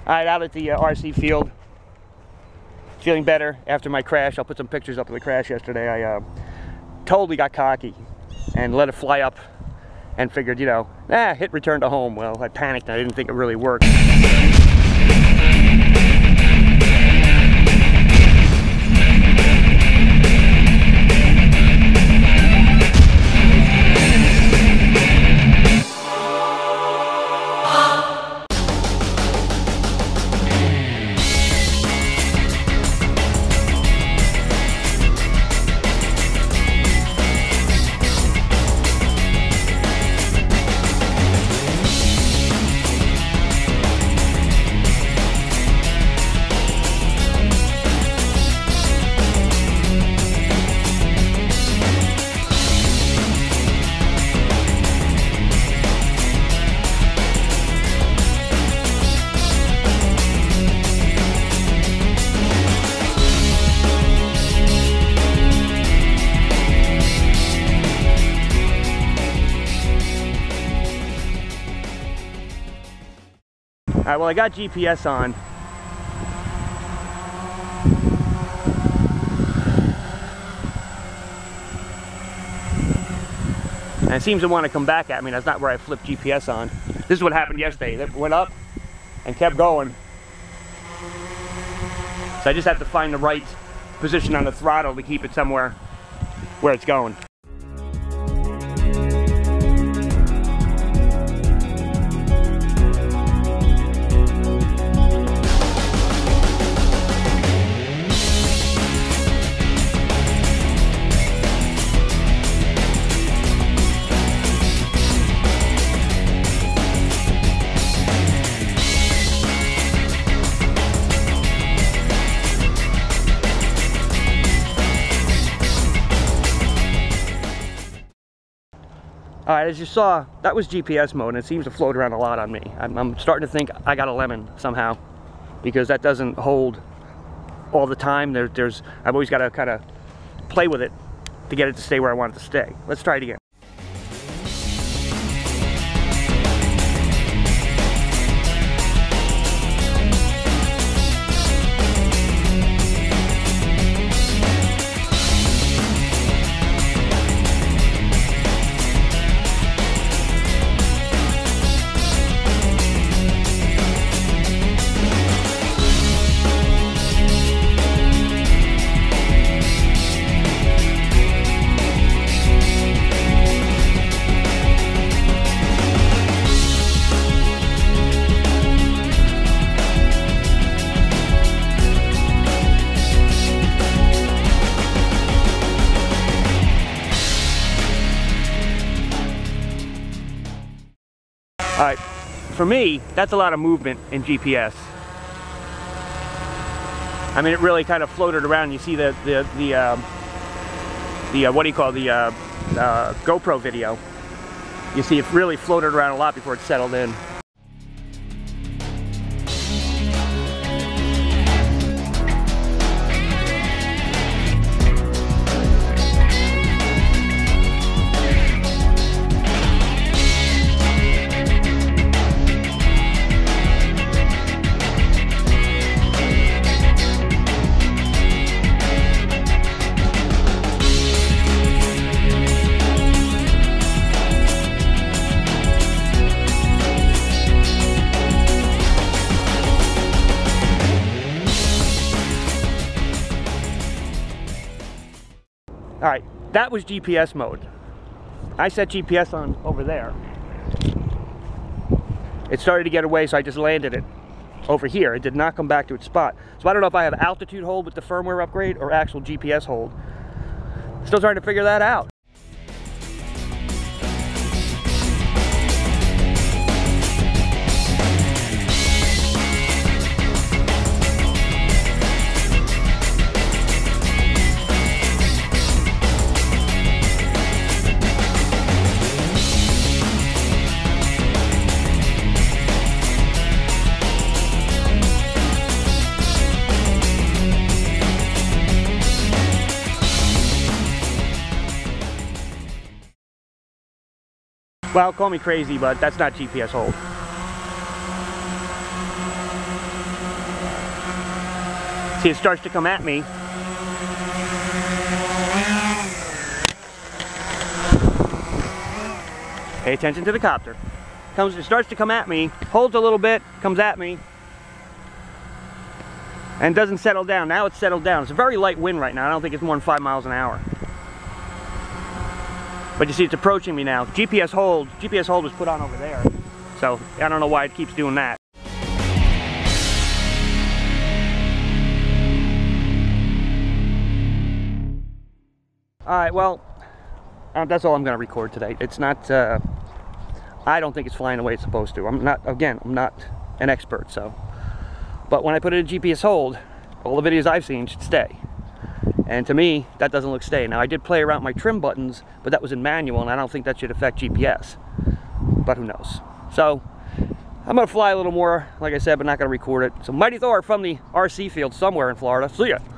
Alright, out at the RC field. Feeling better after my crash. I'll put some pictures up of the crash yesterday. I totally got cocky and let it fly up and figured, you know, hit return to home. Well, I panicked. I didn't think it really worked. Alright, well, I got GPS on. And it seems to want to come back at me. That's not where I flipped GPS on. This is what happened yesterday. It went up and kept going. So I just have to find the right position on the throttle to keep it somewhere where it's going. Alright, as you saw, that was GPS mode, and it seems to float around a lot on me. I'm starting to think I got a lemon somehow, because that doesn't hold all the time. I've always got to kind of play with it to get it to stay where I want it to stay. Let's try it again. Alright, for me, that's a lot of movement in GPS. I mean, it really kind of floated around. You see the what do you call the GoPro video. You see it really floated around a lot before it settled in. Alright, that was GPS mode. I set GPS on over there. It started to get away, so I just landed it over here. It did not come back to its spot. So I don't know if I have altitude hold with the firmware upgrade or actual GPS hold. Still trying to figure that out. Well, call me crazy, but that's not GPS hold. See, it starts to come at me. Pay attention to the copter. It starts to come at me, holds a little bit, comes at me, and doesn't settle down. Now it's settled down. It's a very light wind right now. I don't think it's more than 5 miles an hour. But you see, it's approaching me now. GPS hold was put on over there. So I don't know why it keeps doing that. Alright, well, that's all I'm going to record today. It's not, I don't think it's flying the way it's supposed to. I'm not an expert, so. But when I put it in GPS hold, all the videos I've seen should stay. And to me, that doesn't look stay. Now, I did play around with my trim buttons, but that was in manual, and I don't think that should affect GPS. But who knows? So, I'm going to fly a little more, like I said, but not going to record it. So, Mighty Thor from the RC field somewhere in Florida. See ya!